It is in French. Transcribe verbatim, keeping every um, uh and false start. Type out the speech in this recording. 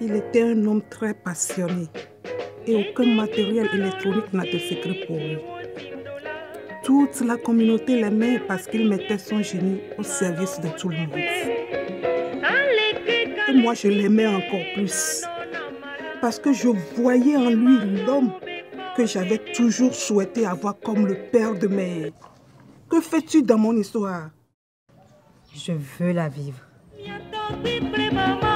Il était un homme très passionné et aucun matériel électronique n'a de secret pour lui. Toute la communauté l'aimait parce qu'il mettait son génie au service de tout le monde. Et moi, je l'aimais encore plus parce que je voyais en lui l'homme que j'avais toujours souhaité avoir comme le père de mes... Que fais-tu dans mon histoire? Je veux la vivre.